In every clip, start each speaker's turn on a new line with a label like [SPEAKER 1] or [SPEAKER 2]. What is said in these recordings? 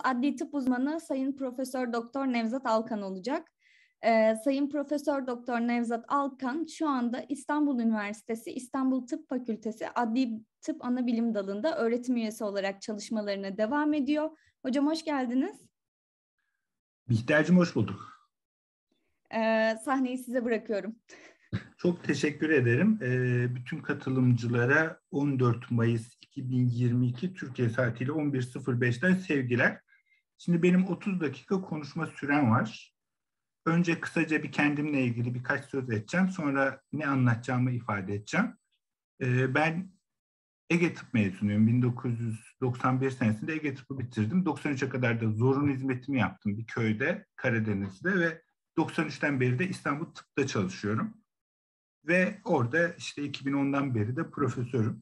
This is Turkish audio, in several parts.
[SPEAKER 1] adli tıp uzmanı Sayın Profesör Doktor Nevzat Alkan olacak. Sayın Profesör Doktor Nevzat Alkan şu anda İstanbul Üniversitesi İstanbul Tıp Fakültesi Adli Tıp Anabilim Dalı'nda öğretim üyesi olarak çalışmalarına devam ediyor. Hocam hoş geldiniz.
[SPEAKER 2] Bihter'cim hoş bulduk.
[SPEAKER 1] Sahneyi size bırakıyorum.
[SPEAKER 2] Çok teşekkür ederim. Bütün katılımcılara 14 Mayıs 2022 Türkiye saatiyle 11.05'ten sevgiler. Şimdi benim 30 dakika konuşma sürem var. Önce kısaca bir kendimle ilgili birkaç söz edeceğim. Sonra ne anlatacağımı ifade edeceğim. Ben Ege Tıp mezunuyum. 1991 senesinde Ege Tıp'ı bitirdim. 93'e kadar da zorunlu hizmetimi yaptım bir köyde, Karadeniz'de ve 93'ten beri de İstanbul Tıp'ta çalışıyorum. Ve orada işte 2010'dan beri de profesörüm.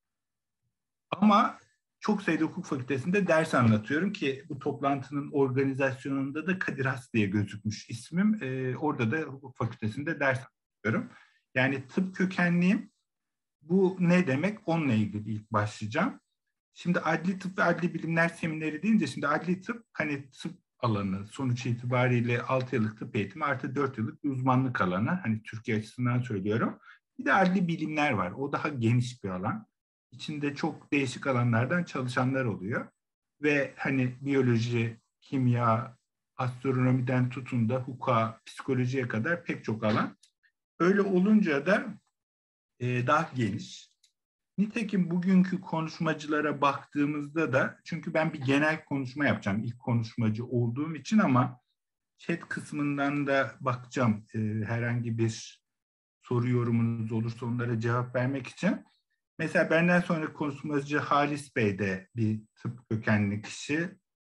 [SPEAKER 2] Ama çok sayıda hukuk fakültesinde ders anlatıyorum ki bu toplantının organizasyonunda da Kadir Has diye gözükmüş ismim. Orada da hukuk fakültesinde ders anlatıyorum. Yani tıp kökenliyim. Bu ne demek? Onunla ilgili ilk başlayacağım. Şimdi adli tıp ve adli bilimler semineri deyince şimdi adli tıp hani tıp alanı sonuç itibariyle 6 yıllık tıp eğitimi artı 4 yıllık bir uzmanlık alanı. Hani Türkiye açısından söylüyorum. Bir de adli bilimler var. O daha geniş bir alan. İçinde çok değişik alanlardan çalışanlar oluyor. Ve hani biyoloji, kimya, astronomiden tutun da hukuka, psikolojiye kadar pek çok alan. Öyle olunca da daha geniş. Nitekim bugünkü konuşmacılara baktığımızda da, çünkü ben bir genel konuşma yapacağım ilk konuşmacı olduğum için ama chat kısmından da bakacağım herhangi bir soru yorumunuz olursa onlara cevap vermek için. Mesela benden sonra konuşmacı Halis Bey de bir tıp kökenli kişi.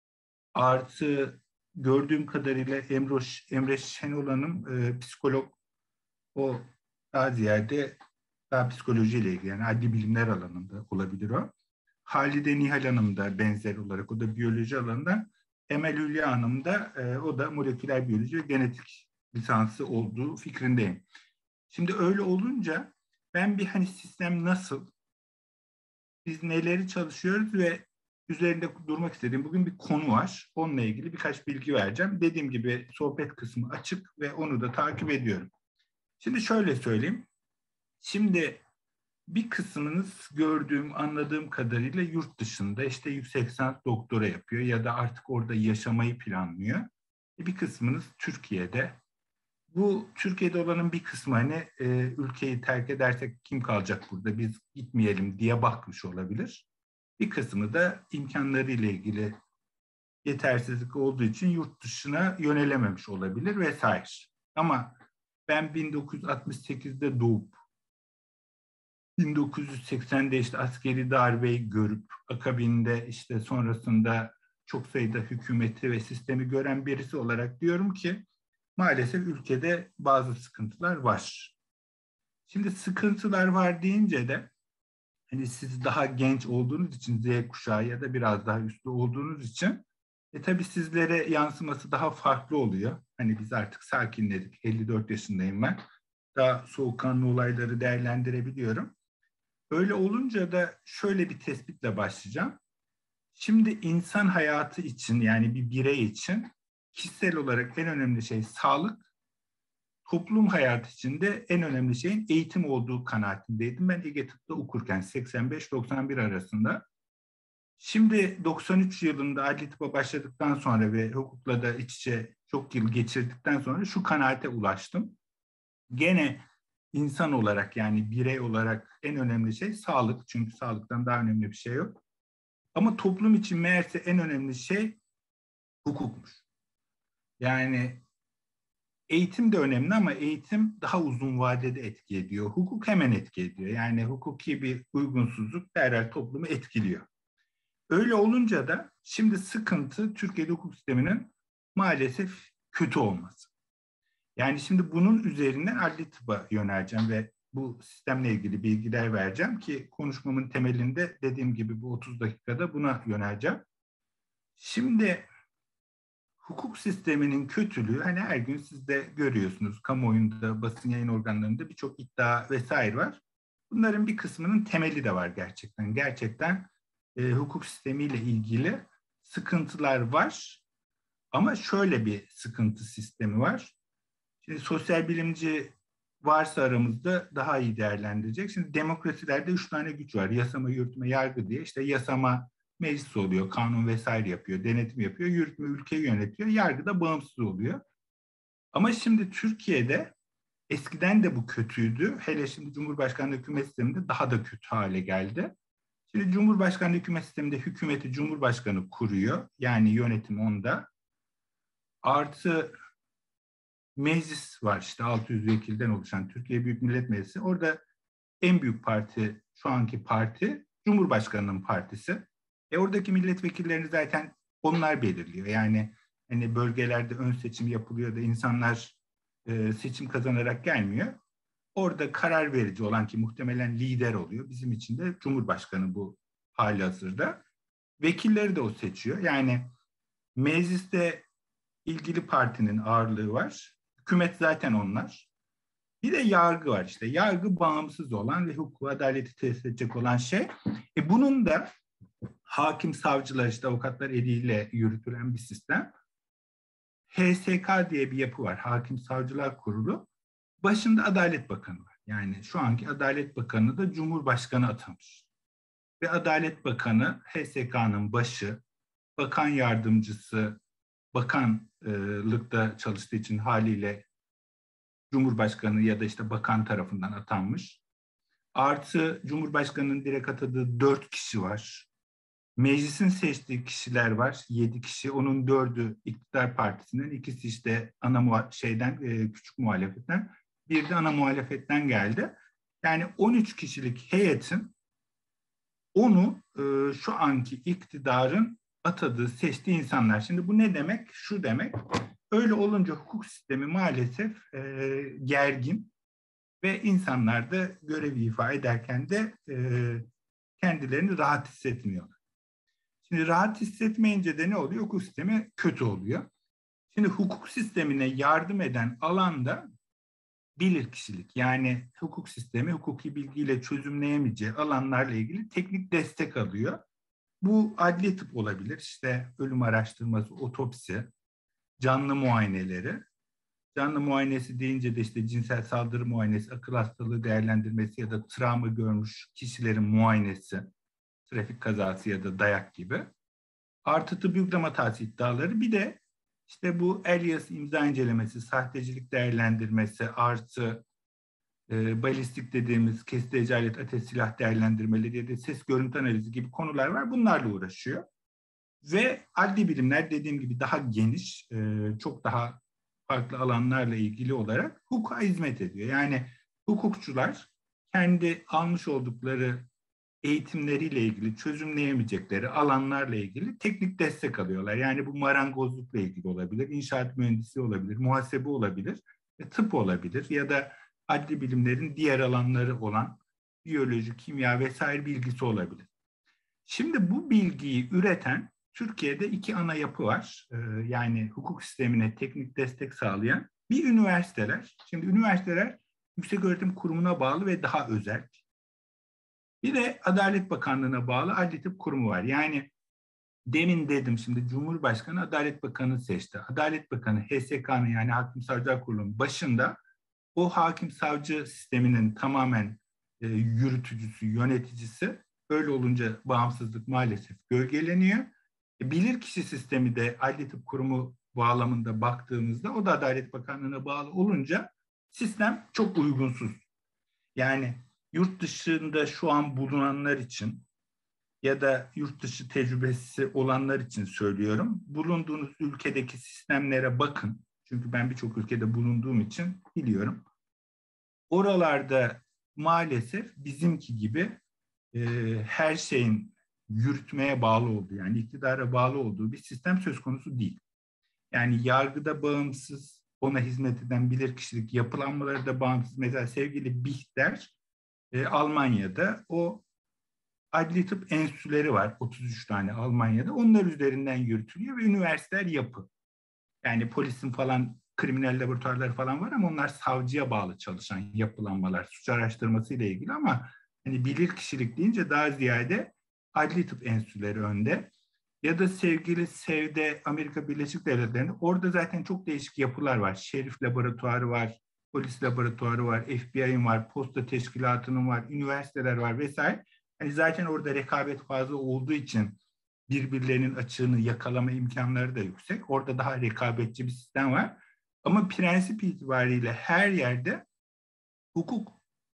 [SPEAKER 2] Artı gördüğüm kadarıyla Emre Şenol Hanım psikolog. O daha ziyade daha psikolojiyle ilgili yani adli bilimler alanında olabilir o. Halide Nihal Hanım da benzer olarak o da biyoloji alanında. Emel Hülya Hanım da o da moleküler biyoloji ve genetik lisansı olduğu fikrindeyim. Şimdi öyle olunca ben bir hani sistem nasıl, biz neleri çalışıyoruz ve üzerinde durmak istediğim bugün bir konu var. Onunla ilgili birkaç bilgi vereceğim. Dediğim gibi sohbet kısmı açık ve onu da takip ediyorum. Şimdi şöyle söyleyeyim. Şimdi bir kısmınız gördüğüm, anladığım kadarıyla yurt dışında işte yüksek lisans doktora yapıyor ya da artık orada yaşamayı planlıyor. Bir kısmınız Türkiye'de. Bu Türkiye'de olanın bir kısmı hani ülkeyi terk edersek kim kalacak burada biz gitmeyelim diye bakmış olabilir. Bir kısmı da imkanlarıyla ilgili yetersizlik olduğu için yurt dışına yönelememiş olabilir vesaire. Ama ben 1968'de doğup 1980'de işte askeri darbeyi görüp akabinde işte sonrasında çok sayıda hükümeti ve sistemi gören birisi olarak diyorum ki maalesef ülkede bazı sıkıntılar var. Şimdi sıkıntılar var deyince de hani siz daha genç olduğunuz için Z kuşağı ya da biraz daha üstü olduğunuz için tabii sizlere yansıması daha farklı oluyor. Hani biz artık sakinledik. 54 yaşındayım ben. Daha soğukkanlı olayları değerlendirebiliyorum. Öyle olunca da şöyle bir tespitle başlayacağım. Şimdi insan hayatı için yani bir birey için kişisel olarak en önemli şey sağlık, toplum hayatı için de en önemli şeyin eğitim olduğu kanaatindeydim. Ben Ege Tıp'ta okurken 85-91 arasında. Şimdi 93 yılında adli tıpa başladıktan sonra ve hukukla da iç içe çok yıl geçirdikten sonra şu kanaate ulaştım. Gene insan olarak yani birey olarak en önemli şey sağlık. Çünkü sağlıktan daha önemli bir şey yok. Ama toplum için meğerse en önemli şey hukukmuş. Yani eğitim de önemli ama eğitim daha uzun vadede etki ediyor. Hukuk hemen etki ediyor. Yani hukuki bir uygunsuzluk derhal toplumu etkiliyor. Öyle olunca da şimdi sıkıntı Türkiye'de hukuk sisteminin maalesef kötü olması. Yani şimdi bunun üzerinden adli tıpa yöneleceğim ve bu sistemle ilgili bilgiler vereceğim ki konuşmamın temelinde dediğim gibi bu 30 dakikada buna yöneleceğim. Şimdi hukuk sisteminin kötülüğü hani her gün siz de görüyorsunuz kamuoyunda, basın yayın organlarında birçok iddia vesaire var. Bunların bir kısmının temeli de var gerçekten. Gerçekten hukuk sistemiyle ilgili sıkıntılar var ama şöyle bir sıkıntı sistemi var. Şimdi sosyal bilimci varsa aramızda daha iyi değerlendirecek. Şimdi demokrasilerde 3 tane güç var. Yasama, yürütme, yargı diye. İşte yasama meclis oluyor, kanun vesaire yapıyor, denetim yapıyor. Yürütme ülkeyi yönetiyor, yargı da bağımsız oluyor. Ama şimdi Türkiye'de eskiden de bu kötüydü. Hele şimdi Cumhurbaşkanlığı hükümet sisteminde daha da kötü hale geldi. Şimdi Cumhurbaşkanlığı hükümet sisteminde hükümeti Cumhurbaşkanı kuruyor. Yani yönetim onda. Artı meclis var, işte 600 vekilden oluşan Türkiye Büyük Millet Meclisi. Orada en büyük parti, şu anki parti Cumhurbaşkanı'nın partisi. Oradaki milletvekillerini zaten onlar belirliyor. Yani hani bölgelerde ön seçim yapılıyor da insanlar seçim kazanarak gelmiyor. Orada karar verici olan, ki muhtemelen lider oluyor. Bizim için de Cumhurbaşkanı bu halihazırda. Vekilleri de o seçiyor. Yani mecliste ilgili partinin ağırlığı var. Hükümet zaten onlar. Bir de yargı var işte. Yargı bağımsız olan ve hukuku, adaleti tesis edecek olan şey. Bunun da hakim, savcılar, işte avukatlar eliyle yürütülen bir sistem. HSK diye bir yapı var. Hakim Savcılar Kurulu. Başında Adalet Bakanı var. Yani şu anki Adalet Bakanı da Cumhurbaşkanı atamış. Ve Adalet Bakanı HSK'nın başı, bakan yardımcısı, bakanlıkta çalıştığı için haliyle Cumhurbaşkanı ya da işte bakan tarafından atanmış. Artı Cumhurbaşkanı'nın direkt atadığı 4 kişi var. Meclisin seçtiği kişiler var. 7 kişi. Onun 4'ü iktidar partisinden, ikisi işte küçük muhalefetten, bir de ana muhalefetten geldi. Yani 13 kişilik heyetin onu şu anki iktidarın atadığı, seçtiği insanlar. Şimdi bu ne demek? Şu demek. Öyle olunca hukuk sistemi maalesef gergin ve insanlar da görevi ifa ederken de kendilerini rahat hissetmiyorlar. Şimdi rahat hissetmeyince de ne oluyor? Hukuk sistemi kötü oluyor. Şimdi hukuk sistemine yardım eden alanda bilirkişilik, yani hukuk sistemi hukuki bilgiyle çözümleyemeyeceği alanlarla ilgili teknik destek alıyor. Bu adli tıp olabilir, işte ölüm araştırması, otopsi, canlı muayeneleri. Canlı muayenesi deyince de işte cinsel saldırı muayenesi, akıl hastalığı değerlendirmesi ya da travma görmüş kişilerin muayenesi, trafik kazası ya da dayak gibi. Artı tıbbi yüklem hatası iddiaları. Bir de işte bu el yazısı imza incelemesi, sahtecilik değerlendirmesi, artı balistik dediğimiz kesici alet, ateş silah değerlendirmeleri ya da ses görüntü analizi gibi konular var. Bunlarla uğraşıyor. Ve adli bilimler dediğim gibi daha geniş, çok daha farklı alanlarla ilgili olarak hukuka hizmet ediyor. Yani hukukçular kendi almış oldukları eğitimleriyle ilgili çözümleyemeyecekleri alanlarla ilgili teknik destek alıyorlar. Yani bu marangozlukla ilgili olabilir, inşaat mühendisliği olabilir, muhasebe olabilir, tıp olabilir ya da adli bilimlerin diğer alanları olan biyoloji, kimya vesaire bilgisi olabilir. Şimdi bu bilgiyi üreten Türkiye'de 2 ana yapı var. Yani hukuk sistemine teknik destek sağlayan bir üniversiteler. Şimdi üniversiteler Yükseköğretim Kurumu'na bağlı ve daha özel. Bir de Adalet Bakanlığı'na bağlı Adli Tıp Kurumu var. Yani demin dedim, şimdi Cumhurbaşkanı Adalet Bakanı seçti. Adalet Bakanı HSK'nın, yani Hakim Savcılar Kurulu'nun başında, o hakim savcı sisteminin tamamen yürütücüsü, yöneticisi. Öyle olunca bağımsızlık maalesef gölgeleniyor. Bilirkişi sistemi de Adli Tıp Kurumu bağlamında baktığımızda o da Adalet Bakanlığı'na bağlı olunca sistem çok uygunsuz. Yani yurt dışında şu an bulunanlar için ya da yurt dışı tecrübesi olanlar için söylüyorum. Bulunduğunuz ülkedeki sistemlere bakın. Çünkü ben birçok ülkede bulunduğum için biliyorum. Oralarda maalesef bizimki gibi her şeyin yürütmeye bağlı olduğu, yani iktidara bağlı olduğu bir sistem söz konusu değil. Yani yargıda bağımsız, ona hizmet eden bilirkişilik yapılanmaları da bağımsız. Mesela sevgili Bihter, Almanya'da o adli tıp enstitüleri var, 33 tane Almanya'da. Onlar üzerinden yürütülüyor ve üniversiteler yapı. Yani polisin falan kriminal laboratuvarları falan var ama onlar savcıya bağlı çalışan yapılanmalar, suç araştırması ile ilgili, ama hani bilirkişilik deyince daha ziyade adli tıp enstitüleri önde. Ya da sevgili Sevde Amerika Birleşik Devletleri'nde, orada zaten çok değişik yapılar var. Şerif laboratuvarı var, polis laboratuvarı var, FBI'ın var, posta teşkilatının var, üniversiteler var vesaire. Hani zaten orada rekabet fazla olduğu için birbirlerinin açığını yakalama imkanları da yüksek. Orada daha rekabetçi bir sistem var. Ama prensip itibariyle her yerde hukuk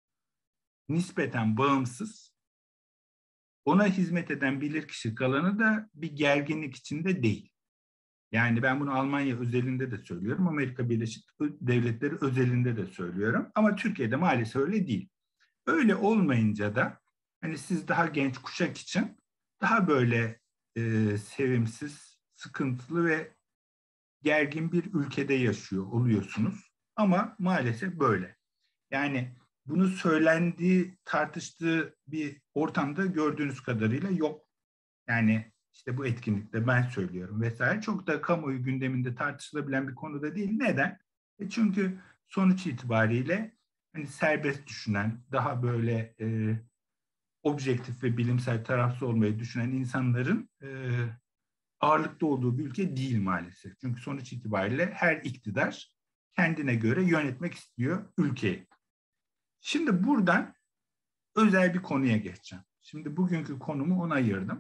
[SPEAKER 2] nispeten bağımsız. Ona hizmet eden bilirkişi kalanı da bir gerginlik içinde değil. Yani ben bunu Almanya özelinde de söylüyorum, Amerika Birleşik Devletleri özelinde de söylüyorum. Ama Türkiye'de maalesef öyle değil. Öyle olmayınca da hani siz daha genç kuşak için daha böyle sevimsiz, sıkıntılı ve gergin bir ülkede yaşıyor oluyorsunuz. Ama maalesef böyle. Yani bunu söylendiği, tartıştığı bir ortamda gördüğünüz kadarıyla yok. Yani işte bu etkinlikte ben söylüyorum vesaire. Çok da kamuoyu gündeminde tartışılabilen bir konu da değil. Neden? Çünkü sonuç itibariyle hani serbest düşünen, daha böyle objektif ve bilimsel tarafsız olmayı düşünen insanların ağırlıkta olduğu bir ülke değil maalesef. Çünkü sonuç itibariyle her iktidar kendine göre yönetmek istiyor ülkeyi. Şimdi buradan özel bir konuya geçeceğim. Şimdi bugünkü konumu ona ayırdım.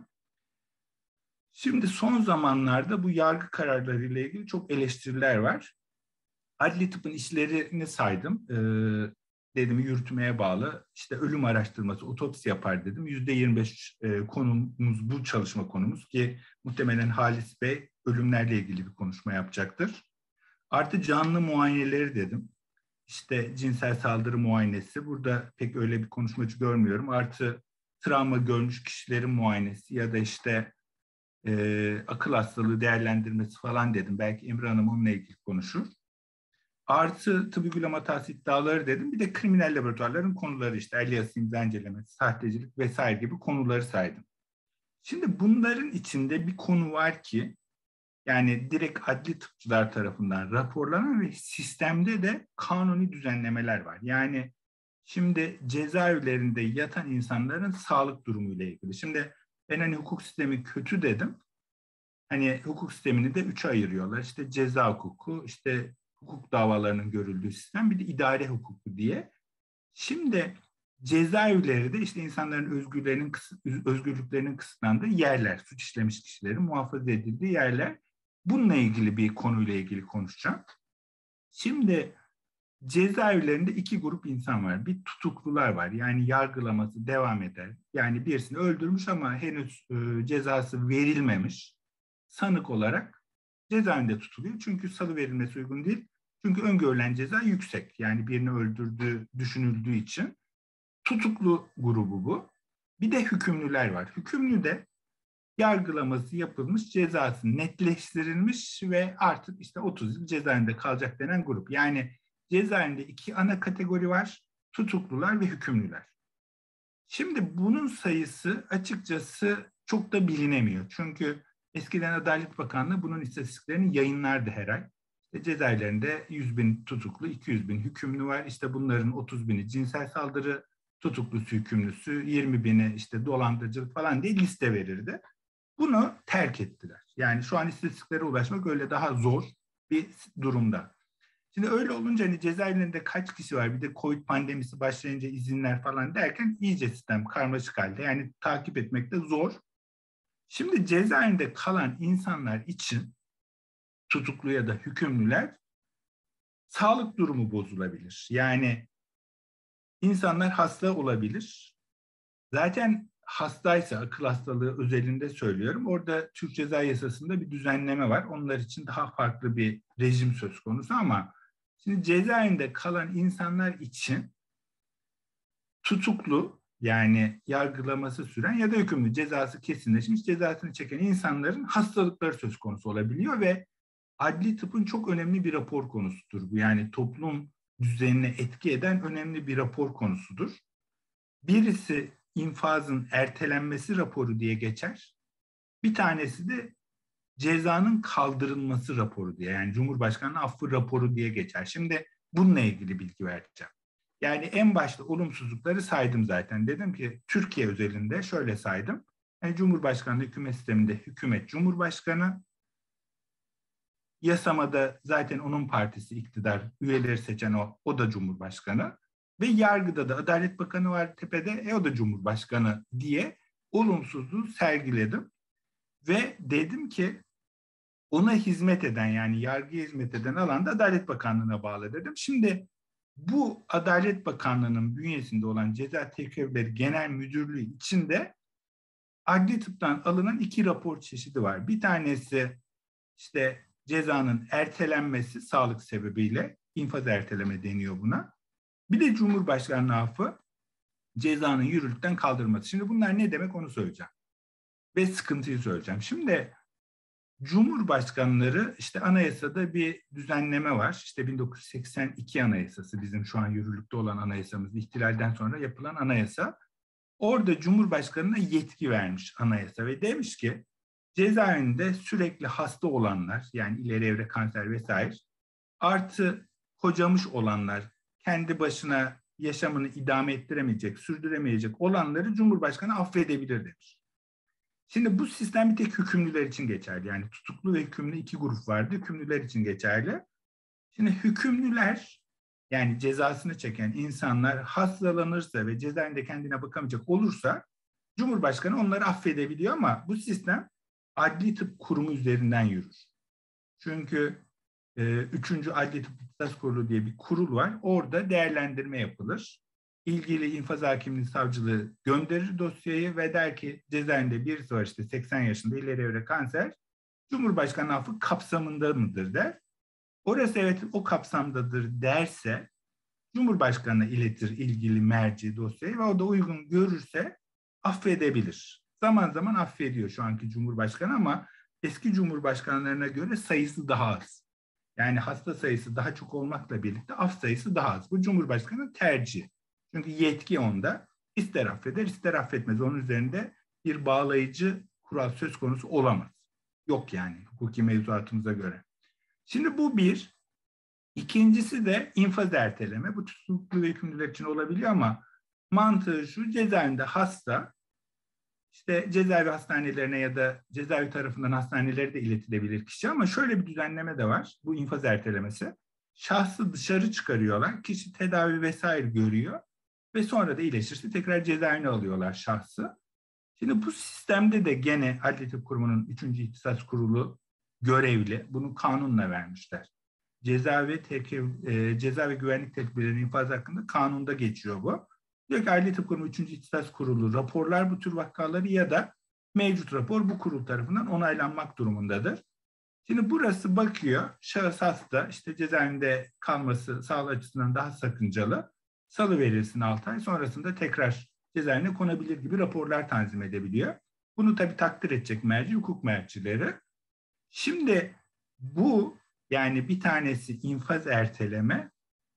[SPEAKER 2] Şimdi son zamanlarda bu yargı kararlarıyla ilgili çok eleştiriler var. Adli tıpın işlerini saydım. Dedim yürütmeye bağlı. İşte ölüm araştırması, otopsi yapar dedim. %25 konumuz, bu çalışma konumuz ki muhtemelen Halis Bey ölümlerle ilgili bir konuşma yapacaktır. Artı canlı muayeneleri dedim. İşte cinsel saldırı muayenesi. Burada pek öyle bir konuşmacı görmüyorum. Artı travma görmüş kişilerin muayenesi ya da işte akıl hastalığı değerlendirmesi falan dedim. Belki Emre Hanım onunla ilgili konuşur. Artı tıp uygulama hatası iddiaları dedim. Bir de kriminal laboratuvarların konuları, işte alias imza incelemesi, sahtecilik vesaire gibi konuları saydım. Şimdi bunların içinde bir konu var ki yani direkt adli tıpçılar tarafından raporlanan ve sistemde de kanuni düzenlemeler var. Yani şimdi cezaevlerinde yatan insanların sağlık durumuyla ilgili. Şimdi ben hani hukuk sistemi kötü dedim. Hani hukuk sistemini de üçe ayırıyorlar. İşte ceza hukuku, işte hukuk davalarının görüldüğü sistem, bir de idare hukuku diye. Şimdi cezaevleri de işte insanların özgürlüklerinin kısıtlandığı yerler, suç işlemiş kişilerin muhafaza edildiği yerler. Bununla ilgili bir konuyla ilgili konuşacağım. Şimdi cezaevlerinde iki grup insan var. Bir tutuklular var. Yani yargılaması devam eder. Yani birisini öldürmüş ama henüz cezası verilmemiş. Sanık olarak cezaevinde tutuluyor. Çünkü salı verilmesi uygun değil. Çünkü öngörülen ceza yüksek. Yani birini öldürdüğü düşünüldüğü için. Tutuklu grubu bu. Bir de hükümlüler var. Hükümlü de yargılaması yapılmış, cezası netleştirilmiş ve artık işte 30 yıl cezaevinde kalacak denen grup. Yani cezaevinde iki ana kategori var. Tutuklular ve hükümlüler. Şimdi bunun sayısı açıkçası çok da bilinemiyor. Çünkü eskiden Adalet Bakanlığı bunun istatistiklerini yayınlardı her ay. İşte cezaevlerinde 100 bin tutuklu, 200 bin hükümlü var. İşte bunların 30 bini cinsel saldırı tutuklusu, hükümlüsü, 20 bini işte dolandırıcılık falan diye liste verirdi. Bunu terk ettiler. Yani şu an istatistiklere ulaşmak öyle daha zor bir durumda. Şimdi öyle olunca hani cezaevlerinde kaç kişi var, bir de Covid pandemisi başlayınca izinler falan derken iyice sistem karmaşık halde. Yani takip etmek de zor. Şimdi cezaevinde kalan insanlar için tutuklu ya da hükümlüler sağlık durumu bozulabilir. Yani insanlar hasta olabilir. Zaten hastaysa, akıl hastalığı özelinde söylüyorum, orada Türk Ceza Yasası'nda bir düzenleme var. Onlar için daha farklı bir rejim söz konusu ama şimdi cezaevinde kalan insanlar için tutuklu, yani yargılaması süren ya da hükümlü, cezası kesinleşmiş, cezasını çeken insanların hastalıkları söz konusu olabiliyor ve adli tıpın çok önemli bir rapor konusudur bu. Yani toplum düzenine etki eden önemli bir rapor konusudur. Birisi infazın ertelenmesi raporu diye geçer. Bir tanesi de cezanın kaldırılması raporu diye, yani Cumhurbaşkanı affı raporu diye geçer. Şimdi bununla ilgili bilgi vereceğim. Yani en başta olumsuzlukları saydım zaten. Dedim ki Türkiye özelinde şöyle saydım. Yani Cumhurbaşkanlığı hükümet sisteminde hükümet Cumhurbaşkanı, yasamada zaten onun partisi iktidar, üyeleri seçen o da Cumhurbaşkanı ve yargıda da Adalet Bakanı var tepede, o da Cumhurbaşkanı diye olumsuzluğu sergiledim ve dedim ki ona hizmet eden, yani yargıya hizmet eden alanda Adalet Bakanlığı'na bağlı dedim. Şimdi bu Adalet Bakanlığı'nın bünyesinde olan Ceza Tekevleri Genel Müdürlüğü içinde adli tıptan alınan 2 rapor çeşidi var. Bir tanesi işte cezanın ertelenmesi sağlık sebebiyle, infaz erteleme deniyor buna. Bir de Cumhurbaşkanlığı affı, cezanın yürürlükten kaldırılması. Şimdi bunlar ne demek onu söyleyeceğim. Ve sıkıntıyı söyleyeceğim. Şimdi Cumhurbaşkanları, işte anayasada bir düzenleme var. İşte 1982 Anayasası, bizim şu an yürürlükte olan anayasamız, ihtilalden sonra yapılan anayasa. Orada Cumhurbaşkanı'na yetki vermiş anayasa ve demiş ki cezaevinde sürekli hasta olanlar, yani ileri evre kanser vesaire, artı kocamış olanlar, kendi başına yaşamını idame ettiremeyecek, sürdüremeyecek olanları Cumhurbaşkanı affedebilir demiş. Şimdi bu sistem bir tek hükümlüler için geçerli. Yani tutuklu ve hükümlü 2 grup vardı. Hükümlüler için geçerli. Şimdi hükümlüler, yani cezasını çeken insanlar hastalanırsa ve cezaevinde kendine bakamayacak olursa Cumhurbaşkanı onları affedebiliyor ama bu sistem Adli Tıp Kurumu üzerinden yürür. Çünkü 3. Adli Tıp İhtisas Kurulu diye bir kurul var. Orada değerlendirme yapılır. İlgili infaz hakimliği, savcılığı gönderir dosyayı ve der ki cezaevinde birisi var, işte 80 yaşında, ileri evre kanser, Cumhurbaşkanı affı kapsamında mıdır der. Orası evet o kapsamdadır derse Cumhurbaşkanı'na iletir ilgili merci dosyayı ve o da uygun görürse affedebilir. Zaman zaman affediyor şu anki Cumhurbaşkanı ama eski Cumhurbaşkanlarına göre sayısı daha az. Yani hasta sayısı daha çok olmakla birlikte af sayısı daha az. Bu Cumhurbaşkanı tercih. Çünkü yetki onda. İster affeder ister affetmez. Onun üzerinde bir bağlayıcı kural söz konusu olamaz. Yok yani hukuki mevzuatımıza göre. Şimdi bu bir. İkincisi de infaz erteleme. Bu tutuklu ve hükümlüler için olabiliyor ama mantığı şu: cezaevinde hasta, işte cezaevi hastanelerine ya da cezaevi tarafından hastanelere de iletilebilir kişi, ama şöyle bir düzenleme de var. Bu infaz ertelemesi. Şahsı dışarı çıkarıyorlar. Kişi tedavi vesaire görüyor ve sonra da iyileşirse tekrar cezaevine alıyorlar şahsı. Şimdi bu sistemde de gene Adli Tıp Kurumu'nun 3. İhtisas Kurulu görevli. Bunu kanunla vermişler. Ceza ve güvenlik tedbirlerinin infazı hakkında kanunda geçiyor bu. Diyor ki Adli Tıp Kurumu 3. İhtisas Kurulu raporlar bu tür vakaları ya da mevcut rapor bu kurul tarafından onaylanmak durumundadır. Şimdi burası bakıyor, şahıs hasta, işte cezaevinde kalması sağlığı açısından daha sakıncalı, salıverilsin 6 ay, sonrasında tekrar cezaevine konabilir gibi raporlar tanzim edebiliyor. Bunu tabii takdir edecek merci, hukuk mercileri. Şimdi bu, yani bir tanesi infaz erteleme,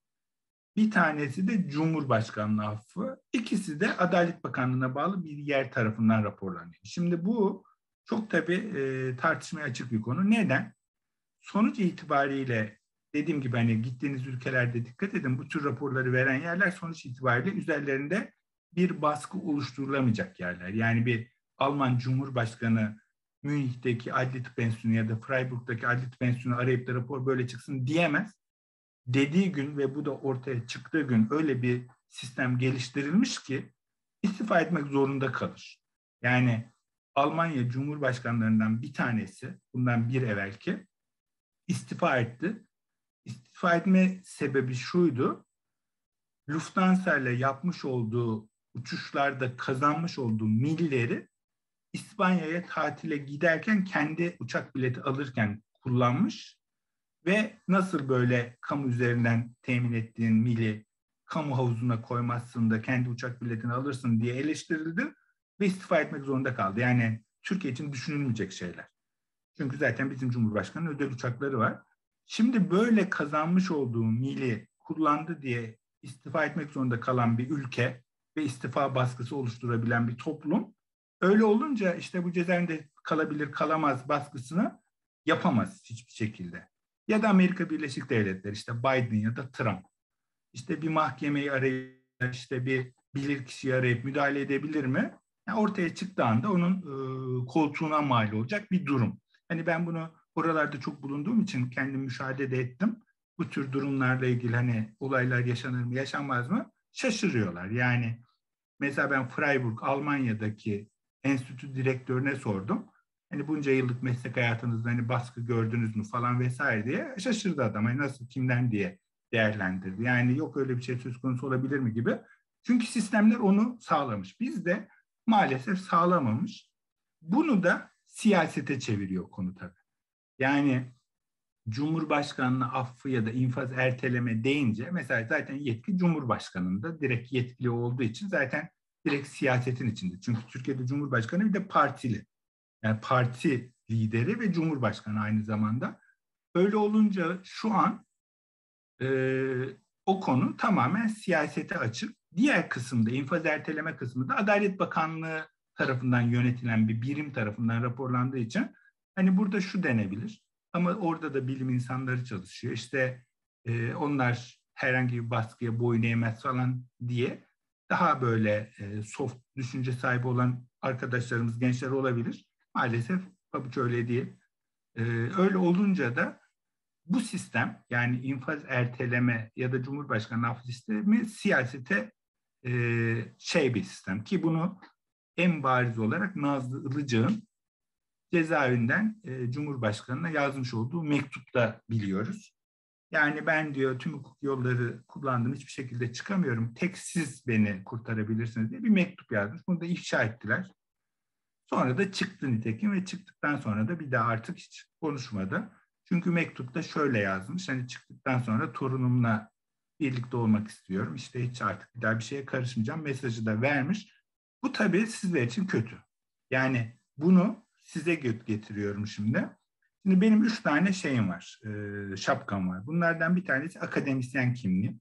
[SPEAKER 2] bir tanesi de Cumhurbaşkanlığı affı. İkisi de Adalet Bakanlığı'na bağlı bir yer tarafından raporlanıyor. Şimdi bu çok tabii tartışmaya açık bir konu. Neden? Sonuç itibariyle dediğim gibi hani gittiğiniz ülkelerde dikkat edin, bu tür raporları veren yerler sonuç itibariyle üzerlerinde bir baskı oluşturulamayacak yerler. Yani bir Alman Cumhurbaşkanı Münih'teki Adli Tıp Enstitüsü'nü ya da Freiburg'daki Adli Tıp Enstitüsü'nü arayıp da rapor böyle çıksın diyemez. Dediği gün ve bu da ortaya çıktığı gün öyle bir sistem geliştirilmiş ki istifa etmek zorunda kalır. Yani Almanya Cumhurbaşkanlarından bir tanesi, bundan bir evvelki, istifa etti. İstifa etme sebebi şuydu: Lufthansa ile yapmış olduğu uçuşlarda kazanmış olduğu milleri İspanya'ya tatile giderken kendi uçak bileti alırken kullanmış ve nasıl böyle kamu üzerinden temin ettiğin mili kamu havuzuna koymazsın da kendi uçak biletini alırsın diye eleştirildi ve istifa etmek zorunda kaldı. Yani Türkiye için düşünülmeyecek şeyler. Çünkü zaten bizim Cumhurbaşkanı'nın özel uçakları var. Şimdi böyle kazanmış olduğu mili kullandı diye istifa etmek zorunda kalan bir ülke ve istifa baskısı oluşturabilen bir toplum, öyle olunca işte bu cezaevinde kalabilir kalamaz baskısını yapamaz hiçbir şekilde. Ya da Amerika Birleşik Devletleri, işte Biden ya da Trump, işte bir mahkemeyi arayıp, işte bir bilirkişiyi arayıp müdahale edebilir mi? Yani ortaya çıktığı anda onun koltuğuna mal olacak bir durum. Hani ben bunu oralarda çok bulunduğum için kendim müşahede de ettim. Bu tür durumlarla ilgili hani olaylar yaşanır mı, yaşanmaz mı? Şaşırıyorlar. Yani mesela ben Freiburg, Almanya'daki enstitü direktörüne sordum. Hani bunca yıllık meslek hayatınızda hani baskı gördünüz mü falan vesaire diye şaşırdı adam. Hani nasıl, kimden diye değerlendirdi. Yani yok öyle bir şey söz konusu olabilir mi gibi. Çünkü sistemler onu sağlamış. Biz de maalesef sağlamamış. Bunu da siyasete çeviriyor konu tabii. Yani Cumhurbaşkanlığı affı ya da infaz erteleme deyince mesela zaten yetki Cumhurbaşkanı'nda direkt yetkili olduğu için zaten direkt siyasetin içinde. Çünkü Türkiye'de Cumhurbaşkanı bir de partili. Yani parti lideri ve Cumhurbaşkanı aynı zamanda. Öyle olunca şu an o konu tamamen siyasete açık. Diğer kısımda, infaz erteleme kısmında Adalet Bakanlığı tarafından yönetilen bir birim tarafından raporlandığı için hani burada şu denebilir. Ama orada da bilim insanları çalışıyor. İşte onlar herhangi bir baskıya boyun eğmez falan diye daha böyle soft düşünce sahibi olan arkadaşlarımız, gençler olabilir. Maalesef pabuç öyle değil. Öyle olunca da bu sistem, yani infaz erteleme ya da Cumhurbaşkanı af sistemi siyasete bir sistem ki bunu en bariz olarak Nazlı Ilıcak'ın cezaevinden Cumhurbaşkanı'na yazmış olduğu mektupta biliyoruz. Yani ben diyor tüm hukuk yolları kullandım, hiçbir şekilde çıkamıyorum. Tek siz beni kurtarabilirsiniz diye bir mektup yazmış. Bunu da ifşa ettiler. Sonra da çıktı nitekim ve çıktıktan sonra da bir daha artık hiç konuşmadı. Çünkü mektupta şöyle yazmış. Hani çıktıktan sonra torunumla birlikte olmak istiyorum. İşte hiç artık bir daha bir şeye karışmayacağım mesajı da vermiş. Bu tabii sizler için kötü. Yani bunu size getiriyorum şimdi. Şimdi benim 3 tane şeyim var, şapkam var. Bunlardan bir tanesi akademisyen kimliği.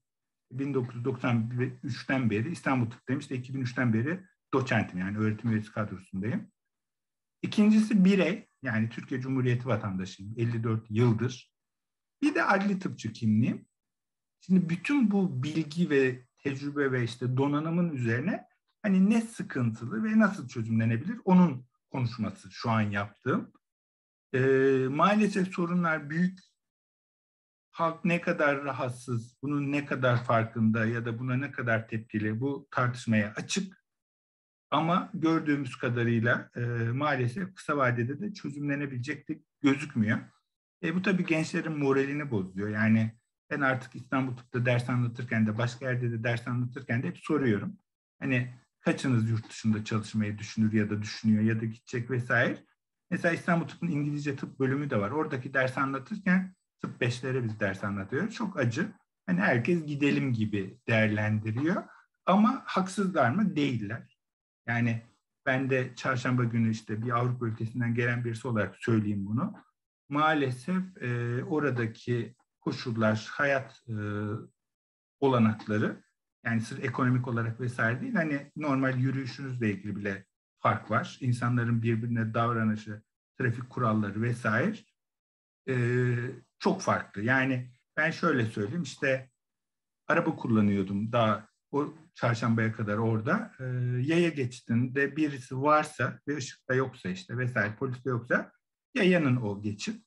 [SPEAKER 2] 1993'ten beri İstanbul Tıp'tayım. İşte 2003'ten beri doçentim, yani öğretim üyesi kadrosundayım. İkincisi birey, yani Türkiye Cumhuriyeti vatandaşıyım 54 yıldır. Bir de adli tıpçı kimliğim. Şimdi bütün bu bilgi ve tecrübe ve işte donanımın üzerine hani ne sıkıntılı ve nasıl çözümlenebilir onun konuşması şu an yaptığım. Maalesef sorunlar büyük. Halk ne kadar rahatsız, bunun ne kadar farkında ya da buna ne kadar tepkili, bu tartışmaya açık. Ama gördüğümüz kadarıyla maalesef kısa vadede de çözümlenebilecek de gözükmüyor. Bu tabii gençlerin moralini bozuyor. Yani ben artık İstanbul Tıp'ta ders anlatırken de başka yerde de ders anlatırken de hep soruyorum. Hani kaçınız yurt dışında çalışmayı düşünür ya da düşünüyor ya da gidecek vesaire. Mesela İstanbul Tıp'ın İngilizce tıp bölümü de var. Oradaki ders anlatırken tıp 5'lere biz ders anlatıyoruz. Çok acı. Hani herkes gidelim gibi değerlendiriyor. Ama haksızlar mı? Değiller. Yani ben de çarşamba günü işte bir Avrupa ülkesinden gelen birisi olarak söyleyeyim bunu. Maalesef oradaki koşullar, hayat olanakları, yani sırf ekonomik olarak vesaire değil, hani normal yürüyüşünüzle ilgili bile fark var. İnsanların birbirine davranışı, trafik kuralları vesaire e, çok farklı. Yani ben şöyle söyleyeyim, işte araba kullanıyordum daha o çarşambaya kadar orada. Yaya geçidinde birisi varsa ve ışıkta yoksa işte vesaire, poliste yoksa yayanın o geçit.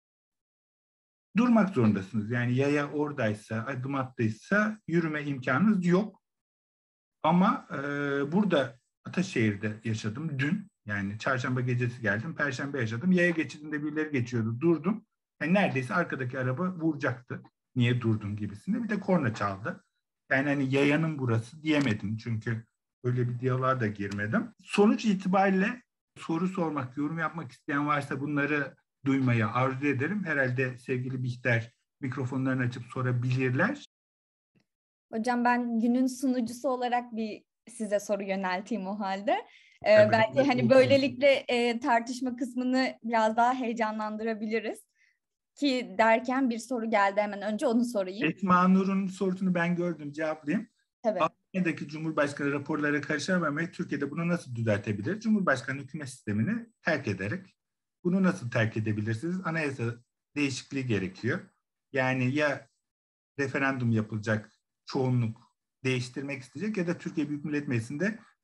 [SPEAKER 2] Durmak zorundasınız. Yani yaya oradaysa, adım attıysa yürüme imkanınız yok. Ama burada Ataşehir'de yaşadım dün. Yani çarşamba gecesi geldim, perşembe yaşadım. Yaya geçidinde birileri geçiyordu, durdum. Yani neredeyse arkadaki araba vuracaktı. Niye durdun gibisinde. Bir de korna çaldı. Yani hani yayanın burası diyemedim. Çünkü öyle bir diyaloğa da girmedim. Sonuç itibariyle soru sormak, yorum yapmak isteyen varsa bunları duymayı arzu ederim. Herhalde sevgili Bihter mikrofonlarını açıp sorabilirler.
[SPEAKER 1] Hocam ben günün sunucusu olarak bir size soru yönelteyim o halde.
[SPEAKER 2] Tabii,
[SPEAKER 1] Belki hani
[SPEAKER 2] olsun.
[SPEAKER 1] böylelikle tartışma kısmını biraz daha heyecanlandırabiliriz. Ki derken bir soru geldi, hemen önce onu sorayım.
[SPEAKER 2] Esma Nur'un sorusunu ben gördüm, cevaplayayım.
[SPEAKER 1] Tabii.
[SPEAKER 2] Almanya'daki Cumhurbaşkanı raporlara karışamam ve Türkiye'de bunu nasıl düzeltebilir? Cumhurbaşkanı hükümet sistemini terk ederek. Bunu nasıl terk edebilirsiniz? Anayasa değişikliği gerekiyor. Yani ya referandum yapılacak, çoğunluk değiştirmek isteyecek ya da Türkiye Büyük Millet Meclisi'nde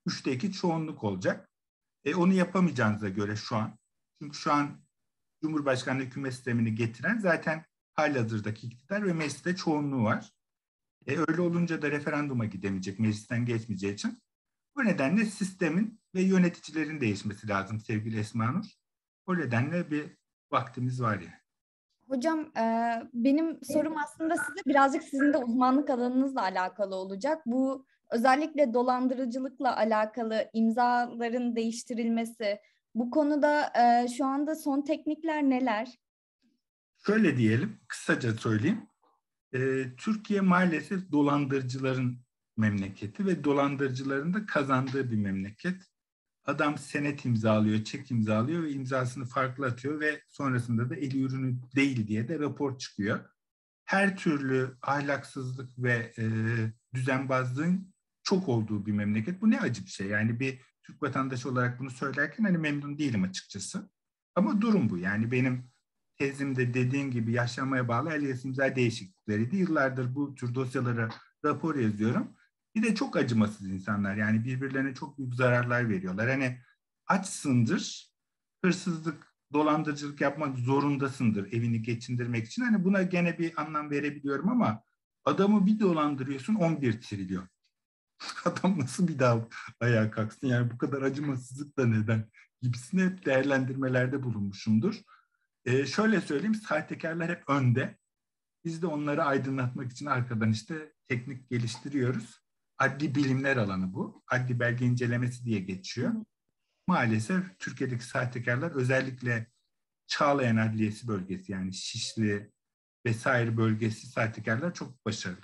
[SPEAKER 2] 3'te 2 çoğunluk olacak. Onu yapamayacağınıza göre şu an. Çünkü şu an Cumhurbaşkanlığı hükümet sistemini getiren zaten halihazırdaki iktidar ve mecliste çoğunluğu var. Öyle olunca da referanduma gidemeyecek, meclisten geçmeyeceği için. Bu nedenle sistemin ve yöneticilerin değişmesi lazım sevgili Esma Nur. O nedenle bir vaktimiz var yani.
[SPEAKER 1] Hocam benim sorum aslında size birazcık sizin de uzmanlık alanınızla alakalı olacak. Bu özellikle dolandırıcılıkla alakalı imzaların değiştirilmesi. Bu konuda şu anda son teknikler neler?
[SPEAKER 2] Şöyle diyelim, kısaca söyleyeyim. Türkiye maalesef dolandırıcıların memleketi ve dolandırıcıların da kazandığı bir memleket. Adam senet imzalıyor, çek imzalıyor ve imzasını farklı atıyor ve sonrasında da eli ürünü değil diye de rapor çıkıyor. Her türlü ahlaksızlık ve düzenbazlığın çok olduğu bir memleket. Bu ne acı bir şey. Yani bir Türk vatandaşı olarak bunu söylerken hani memnun değilim açıkçası. Ama durum bu. Yani benim tezimde dediğim gibi yaşlanmaya bağlı el imza değişiklikleriydi. Yıllardır bu tür dosyalara rapor yazıyorum. Bir de çok acımasız insanlar. Yani birbirlerine çok büyük zararlar veriyorlar. Hani açsındır, hırsızlık, dolandırıcılık yapmak zorundasındır evini geçindirmek için. Hani buna gene bir anlam verebiliyorum ama adamı bir dolandırıyorsun 11 trilyon. Adam nasıl bir daha ayağa kalksın? Yani bu kadar acımasızlık da neden? Gibisine hep değerlendirmelerde bulunmuşumdur. Şöyle söyleyeyim, sahtekarlar hep önde. Biz de onları aydınlatmak için arkadan işte teknik geliştiriyoruz. Adli bilimler alanı bu. Adli belge incelemesi diye geçiyor. Maalesef Türkiye'deki sahtekarlar özellikle Çağlayan Adliyesi bölgesi yani Şişli vesaire bölgesi sahtekarlar çok başarılı.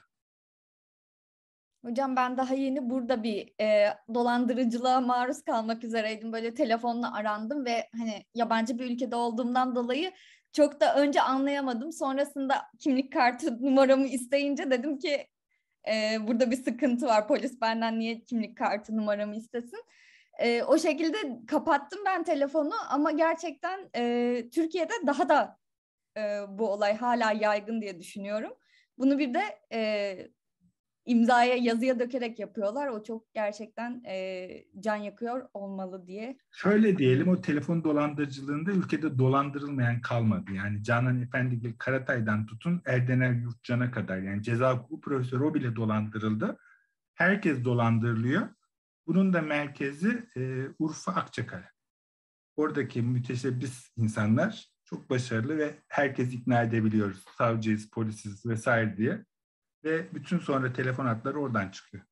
[SPEAKER 1] Hocam ben daha yeni burada bir dolandırıcılığa maruz kalmak üzereydim. Böyle telefonla arandım ve hani yabancı bir ülkede olduğumdan dolayı çok da önce anlayamadım. Sonrasında kimlik kartı numaramı isteyince dedim ki burada bir sıkıntı var. Polis benden niye kimlik kartı numaramı istesin? O şekilde kapattım ben telefonu ama gerçekten Türkiye'de daha da bu olay hala yaygın diye düşünüyorum. Bunu bir de imzaya, yazıya dökerek yapıyorlar. O çok gerçekten can yakıyor olmalı diye.
[SPEAKER 2] Şöyle diyelim, o telefon dolandırıcılığında ülkede dolandırılmayan kalmadı. Yani Canan Efendigil Karatay'dan tutun Erdener Yurtcan'a kadar, yani ceza hukuku profesörü o bile dolandırıldı. Herkes dolandırılıyor. Bunun da merkezi Urfa Akçakale. Oradaki müteşebbis insanlar çok başarılı ve herkes ikna edebiliyoruz. Savcıyız, polisiz vesaire diye. Ve bütün sonra telefon hatları oradan çıkıyor.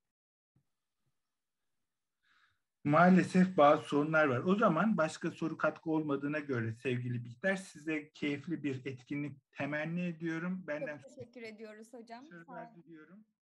[SPEAKER 2] Maalesef bazı sorunlar var. O zaman başka soru katkı olmadığına göre sevgili Bihter, size keyifli bir etkinlik temenni ediyorum. Benden
[SPEAKER 1] Çok teşekkür ediyoruz hocam. Sağ
[SPEAKER 2] başarılar
[SPEAKER 1] olun.
[SPEAKER 2] diliyorum.